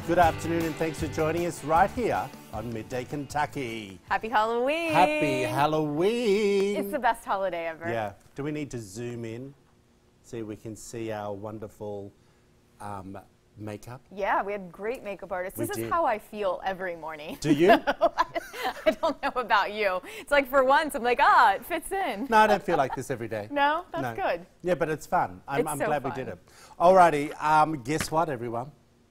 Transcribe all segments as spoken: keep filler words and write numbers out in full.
Good afternoon and thanks for joining us right here on Midday Kentucky. Happy Halloween! Happy Halloween! It's the best holiday ever. Yeah. Do we need to zoom in so we can see our wonderful um, makeup? Yeah, we had great makeup artists. We this did. is how I feel every morning. Do you? I don't know about you. It's like for once, I'm like, ah, it fits in. No, I don't feel like this every day. No? That's No. good. Yeah, but it's fun. I'm, It's I'm so glad fun. we did it. Alrighty, um, guess what, everyone?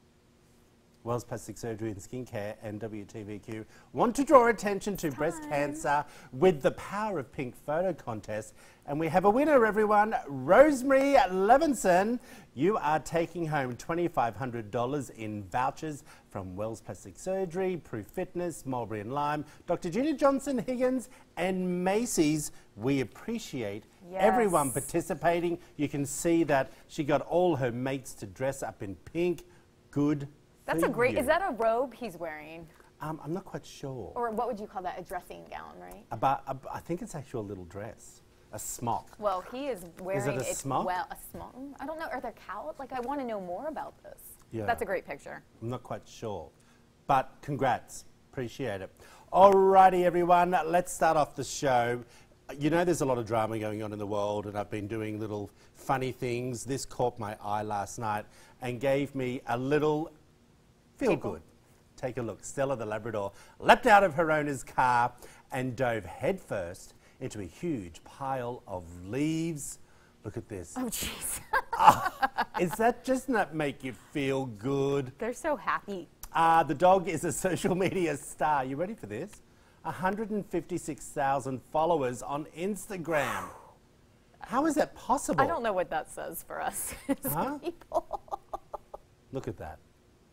Wells Plastic Surgery and Skincare and W T V Q want to draw attention to breast cancer with the Power of Pink photo contest. And we have a winner, everyone. Rosemary Levinson. You are taking home twenty-five hundred dollars in vouchers from Wells Plastic Surgery, Proof Fitness, Mulberry and Lime, Doctor Gina Johnson Higgins, and Macy's. We appreciate Yes. everyone participating. You can see that she got all her mates to dress up in pink. Good. That's for a great, you. is that a robe he's wearing? Um, I'm not quite sure. Or what would you call that? A dressing gown, right? About, uh, I think it's actually a little dress, a smock. Well, he is wearing a smock? Well, a smock. I don't know. Are there cowl? Like, I want to know more about this. Yeah. That's a great picture. I'm not quite sure. But congrats. Appreciate it. Alrighty, everyone. Let's start off the show. You know there's a lot of drama going on in the world, and I've been doing little funny things. This caught my eye last night and gave me a little feel Tickle. good. Take a look. Stella the Labrador leapt out of her owner's car and dove headfirst into a huge pile of leaves. Look at this. Oh, jeez. Is that just not make you feel good? They're so happy. Uh, the dog is a social media star. You ready for this? one hundred fifty-six thousand followers on Instagram. How is that possible? I don't know what that says for us as Huh? people. Look at that.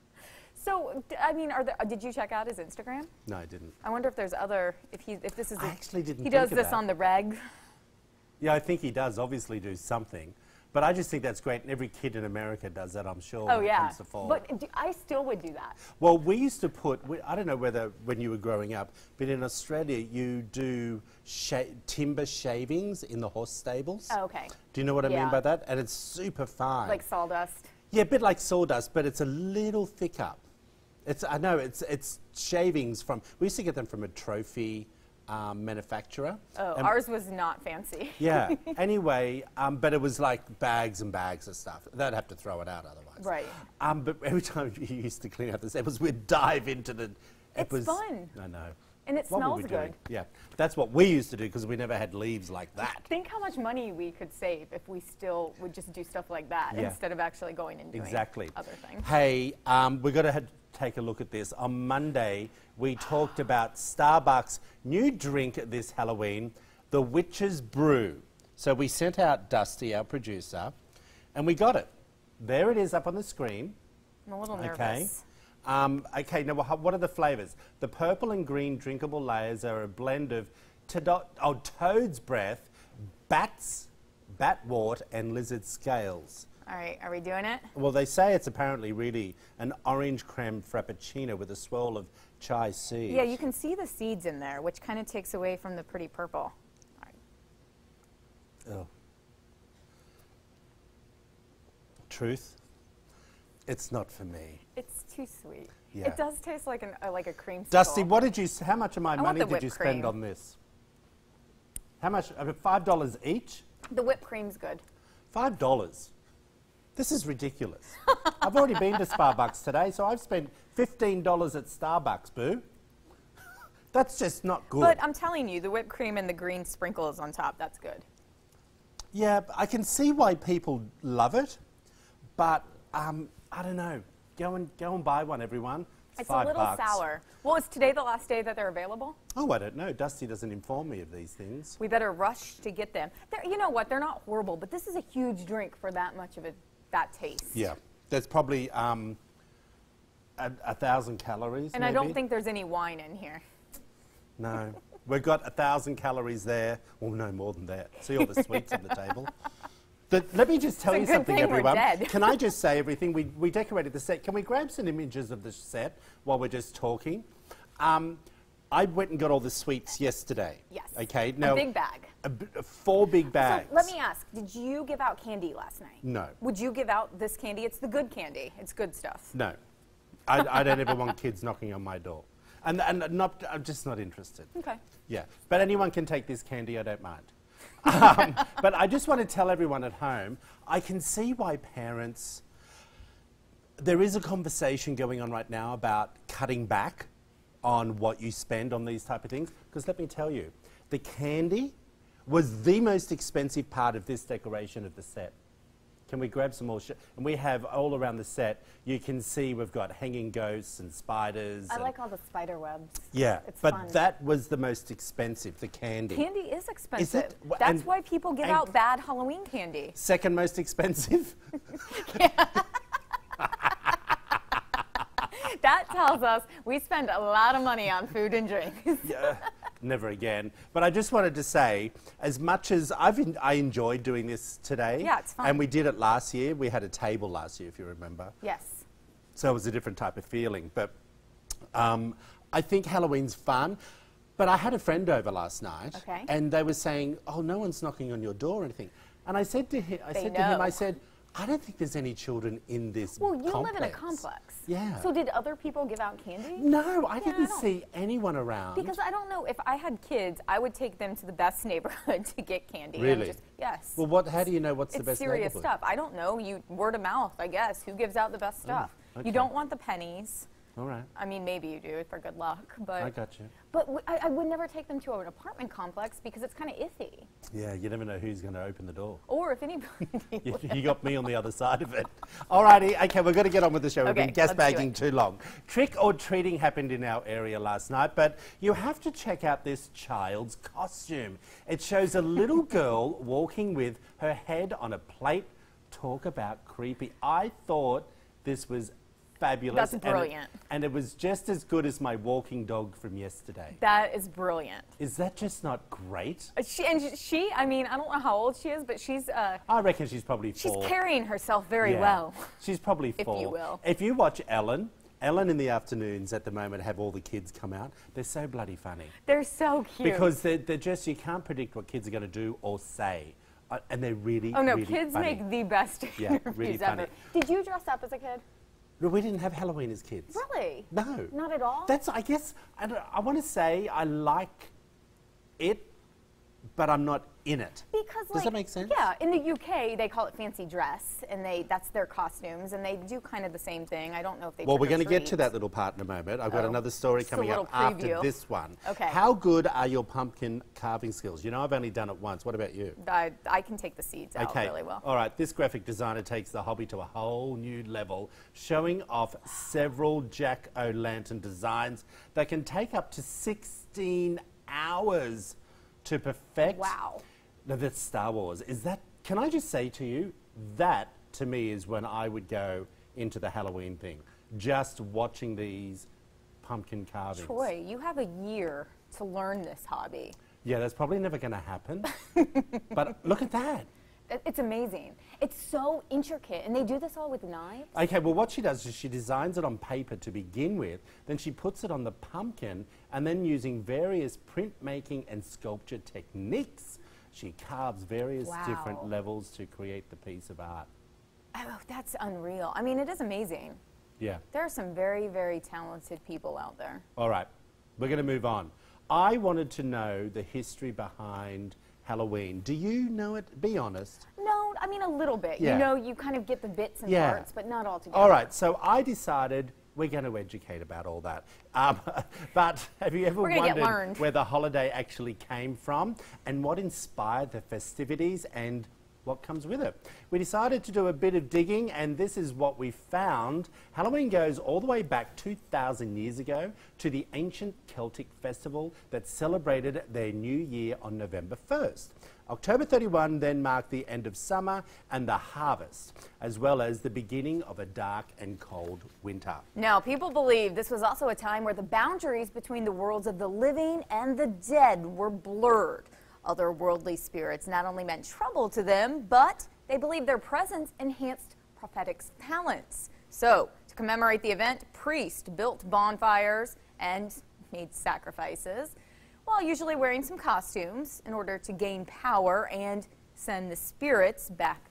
So, d- I mean, are there, uh, did you check out his Instagram? No, I didn't. I wonder if there's other, if he, if this is, I a- actually didn't he think does of this that. on the reg. Yeah, I think he does obviously do something. But I just think that's great, and every kid in America does that, I'm sure, Oh when it yeah, comes to fall. but d- I still would do that. Well, we used to put, we, I don't know whether when you were growing up, but in Australia you do sha timber shavings in the horse stables. Oh, okay, Do you know what I mean Yeah. by that? And it's super fine. like sawdust. Yeah, a bit like sawdust, but it's a little thicker. It's, I know, it's, it's shavings from, we used to get them from a trophy um, manufacturer. Oh, And- ours was not fancy. Yeah, anyway, um, but it was like bags and bags of stuff. They'd have to throw it out otherwise. Right. Um, but every time you used to clean out the samples, we'd dive into the... It It's was, fun. I know. And it What were smells we good. doing? Yeah, that's what we used to do because we never had leaves like that. Think how much money we could save if we still would just do stuff like that Yeah. instead of actually going and doing Exactly. other things. Hey, um, we've got to take a look at this. On Monday, we talked about Starbucks' new drink this Halloween, the Witch's Brew. So we sent out Dusty, our producer, and we got it. There it is up on the screen. I'm a little nervous. Okay. Um, okay, now wha- what are the flavours? The purple and green drinkable layers are a blend of todo- oh, toad's breath, bats, batwort, and lizard scales. All right, are we doing it? Well, they say it's apparently really an orange creme frappuccino with a swirl of chai seeds. Yeah, you can see the seeds in there, which kind of takes away from the pretty purple. All right. Oh. Truth, it's not for me. It's too sweet. Yeah. It does taste like an uh, like a creamsicle. Dusty, what did you? s- How much of my I want money the did whipped you spend cream. on this? How much? I mean, five dollars each. The whipped cream's good. Five dollars. This is ridiculous. I've already been to Starbucks today, so I've spent fifteen dollars at Starbucks, boo. That's just not good. But I'm telling you, the whipped cream and the green sprinkles on top, that's good. Yeah, I can see why people love it, but um, I don't know. Go and go and buy one, everyone. It's, It's five a little bucks. sour. Well, is today the last day that they're available? Oh, I don't know. Dusty doesn't inform me of these things. We better rush to get them. They're, you know what? They're not horrible, but this is a huge drink for that much of a, that taste. Yeah, there's probably um, a, a thousand calories. And I don't maybe. think there's any wine in here. No, we've got a thousand calories there. Well, no more than that. See all the sweets on the table. But let me just tell It's a you good something, thing we're everyone. dead. Can I just say everything? We, we decorated the set. Can we grab some images of the set while we're just talking? Um, I went and got all the sweets yesterday. Yes. Okay. A big bag. A b- four big bags. So let me ask, did you give out candy last night? No. Would you give out this candy? It's the good candy. It's good stuff. No. I, I don't ever want kids knocking on my door. And, and not, I'm just not interested. Okay. Yeah. But anyone can take this candy, I don't mind. um, but I just want to tell everyone at home, I can see why parents... There is a conversation going on right now about cutting back on what you spend on these type of things. Because let me tell you, the candy was the most expensive part of this decoration of the set. Can we grab some more? Sh and we have all around the set, you can see we've got hanging ghosts and spiders. I and like all the spider webs. yeah, it's but fun. That was the most expensive, the candy. Candy is expensive. Is it? W- That's and- why people give and- out bad Halloween candy. Second most expensive? That tells us we spend a lot of money on food and drinks. Yeah, never again. But I just wanted to say, as much as I've en I enjoyed doing this today. Yeah, it's fun. And we did it last year. We had a table last year, if you remember. Yes. So it was a different type of feeling. But um, I think Halloween's fun. But I had a friend over last night. Okay. And they were saying, oh, no one's knocking on your door or anything. And I said to him, I They said to him, know. I said, I don't think there's any children in this Well, you complex. live in a complex. Yeah. So did other people give out candy? No, I Yeah, didn't I don't- see anyone around. Because I don't know, if I had kids, I would take them to the best neighborhood to get candy. and Really? just, yes. Well, what? How do you know what's It's the best serious neighborhood? stuff. I don't know. You word of mouth, I guess. Who gives out the best stuff? okay. You don't want the pennies. All right, I mean, maybe you do for good luck, but I got you. but w I, I would never take them to an apartment complex because it's kind of iffy. Yeah, you never know who's going to open the door. Or if anybody. You, you got me on the other side of it. Alrighty, okay, we've got to get on with the show. We've Okay, been gas let's do bagging it. too long. Trick or treating happened in our area last night, but you have to check out this child's costume. It shows a little girl walking with her head on a plate. Talk about creepy. I thought this was fabulous. That's and it- brilliant. And it was just as good as my walking dog from yesterday. That is brilliant. Is that just not great? Uh, She, and she, I mean, I don't know how old she is, but she's uh, I reckon she's probably she's four. carrying herself very Yeah. well. She's probably If four. you will. If you watch Ellen, Ellen in the afternoons at the moment have all the kids come out. They're so bloody funny. They're so cute. Because they're, they're just, you can't predict what kids are going to do or say. Uh, and they're really, oh no, really kids funny. make the best Yeah, interviews really funny. ever. Did you dress up as a kid? No, we didn't have Halloween as kids. Really? No. Not at all? That's, I guess, I, don't- I want to say I like it, but I'm not in it. Because Does like, that make sense? Yeah, in the U K they call it fancy dress, and they that's their costumes, and they do kind of the same thing. I don't know if they. Well, we're trick or going to get to treat. that little part in a moment. I've got Oh, another story just a coming up little after preview. this one. Okay. How good are your pumpkin carving skills? You know, I've only done it once. What about you? I, I can take the seeds out Okay. really well. All right. This graphic designer takes the hobby to a whole new level, showing off several jack-o'-lantern designs that can take up to sixteen hours to perfect. Wow. No, that's Star Wars. Is that? Can I just say to you, that to me is when I would go into the Halloween thing. Just watching these pumpkin carvings. Troy, you have a year to learn this hobby. Yeah, that's probably never going to happen. But look at that. It- It's amazing. It's so intricate, and they do this all with knives. Okay, well, what she does is she designs it on paper to begin with, then she puts it on the pumpkin, and then using various printmaking and sculpture techniques, she carves various Wow. different levels to create the piece of art. Oh, that's unreal. I mean, it is amazing. Yeah. There are some very, very talented people out there. All right, we're going to move on. I wanted to know the history behind Halloween. Do you know it? Be honest. No, I mean a little bit. Yeah. You know, you kind of get the bits and Yeah. parts, but not all together. All right, so I decided we're going to educate about all that. Um, but have you ever We're gonna get wondered learned. where the holiday actually came from and what inspired the festivities and what comes with it? We decided to do a bit of digging, and this is what we found. Halloween goes all the way back two thousand years ago to the ancient Celtic festival that celebrated their new year on November first. October thirty-first then marked the end of summer and the harvest, as well as the beginning of a dark and cold winter. Now, people believe this was also a time where the boundaries between the worlds of the living and the dead were blurred. Otherworldly spirits not only meant trouble to them, but they believed their presence enhanced prophetic talents. So, to commemorate the event, priests built bonfires and made sacrifices, while usually wearing some costumes in order to gain power and send the spirits back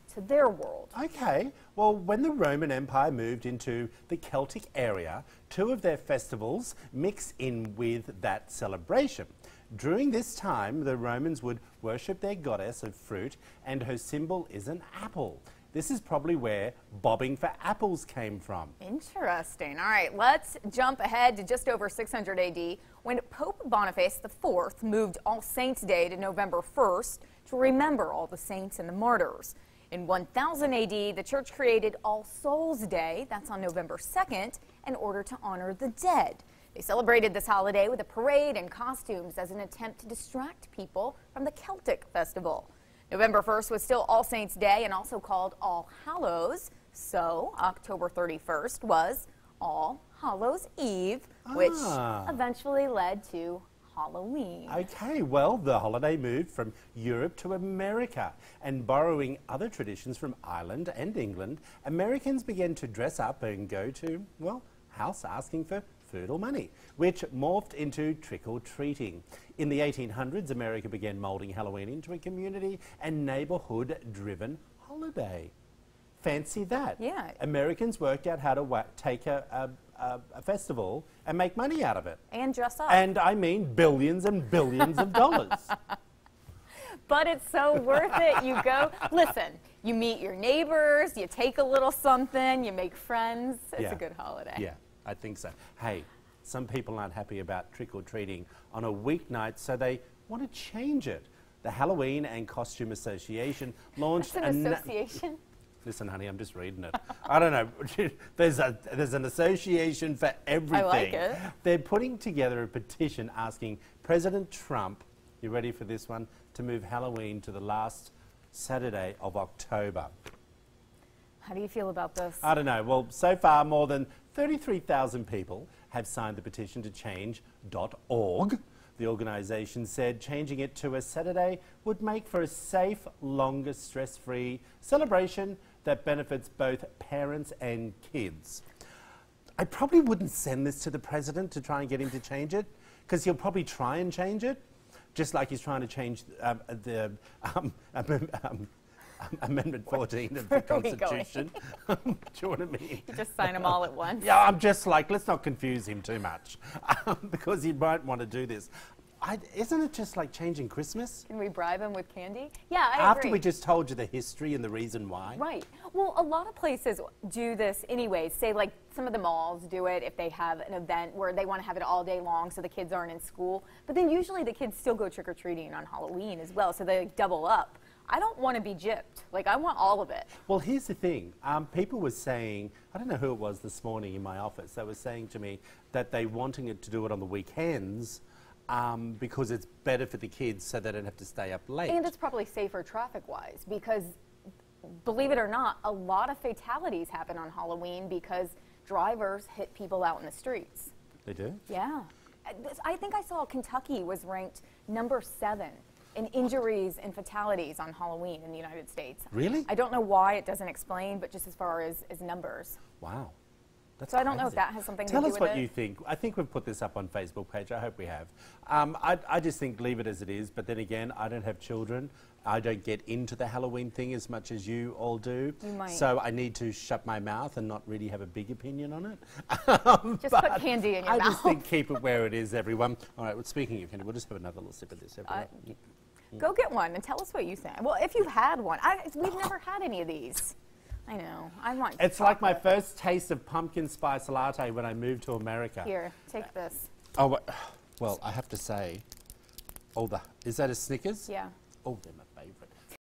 to their world. Okay, well, when the Roman Empire moved into the Celtic area, two of their festivals mix in with that celebration. During this time, the Romans would worship their goddess of fruit, and her symbol is an apple. This is probably where bobbing for apples came from. Interesting. All right, let's jump ahead to just over six hundred A D when Pope Boniface the fourth moved All Saints' Day to November first to remember all the saints and the martyrs. In one thousand A D, the church created All Souls' Day, that's on November second, in order to honor the dead. They celebrated this holiday with a parade and costumes as an attempt to distract people from the Celtic festival. November first was still All Saints' Day and also called All Hallows, so October thirty-first was All Hallows' Eve, which Ah. eventually led to Halloween. Okay, well, the holiday moved from Europe to America, and borrowing other traditions from Ireland and England, Americans began to dress up and go to, well, house asking for food or money, which morphed into trick-or-treating. In the eighteen hundreds, America began moulding Halloween into a community and neighborhood-driven holiday. Fancy that. Yeah. Americans worked out how to wa- take a, a, a, a festival and make money out of it. And dress up. And I mean billions and billions of dollars. But it's so worth it. You go, listen, you meet your neighbors, you take a little something, you make friends. It's Yeah. a good holiday. Yeah, I think so. Hey, some people aren't happy about trick-or-treating on a weeknight, so they want to change it. The Halloween and Costume Association launched That's an a na- association. Listen, honey, I'm just reading it. I don't know. There's a there's an association for everything. I like it. They're putting together a petition asking President Trump, you ready for this one, to move Halloween to the last Saturday of October. How do you feel about this? I don't know. Well, so far, more than thirty-three thousand people have signed the petition to change dot org. The organisation said changing it to a Saturday would make for a safe, longer, stress-free celebration that benefits both parents and kids. I probably wouldn't send this to the president to try and get him to change it, because he'll probably try and change it, just like he's trying to change um, the um, um, um, Amendment fourteen of the Where are we Constitution. Do you know what I mean? You just sign them all at once. Yeah, I'm just like, let's not confuse him too much, um, because he might want to do this. I, isn't it just like changing Christmas? Can we bribe him with candy? Yeah, I After agree. we just told you the history and the reason why. Right. Well, a lot of places do this anyways. Say like some of the malls do it if they have an event where they want to have it all day long so the kids aren't in school. But then usually the kids still go trick-or-treating on Halloween as well, so they like, double up. I don't want to be gypped. Like, I want all of it. Well, here's the thing. Um, people were saying, I don't know who it was this morning in my office, they were saying to me that they wanting it to do it on the weekends um, because it's better for the kids so they don't have to stay up late. And it's probably safer traffic-wise because, believe it or not, a lot of fatalities happen on Halloween because drivers hit people out in the streets. They do? Yeah. I- this- I think I saw Kentucky was ranked number seven in injuries and fatalities on Halloween in the United States. Really? I don't know why it doesn't explain, but just as far as, as numbers. Wow. That's So I don't know if crazy. that has something Tell to do us with what it. you think. I think we've put this up on Facebook page. I hope we have. Um, I, I just think leave it as it is. But then again, I don't have children. I don't get into the Halloween thing as much as you all do. You might. So I need to shut my mouth and not really have a big opinion on it. Um, Just put but candy in your I mouth. just think keep it where it is, everyone. All right, well, speaking of candy, we'll just have another little sip of this, everyone. Uh, Go get one and tell us what you think. Well, if you've had one. I, we've never had any of these. I know. I want It's like my chocolate. first taste of pumpkin spice latte when I moved to America. Here, take this. Oh, wha- well, I have to say, oh, the is that a Snickers? Yeah. Oh, they're my favourite.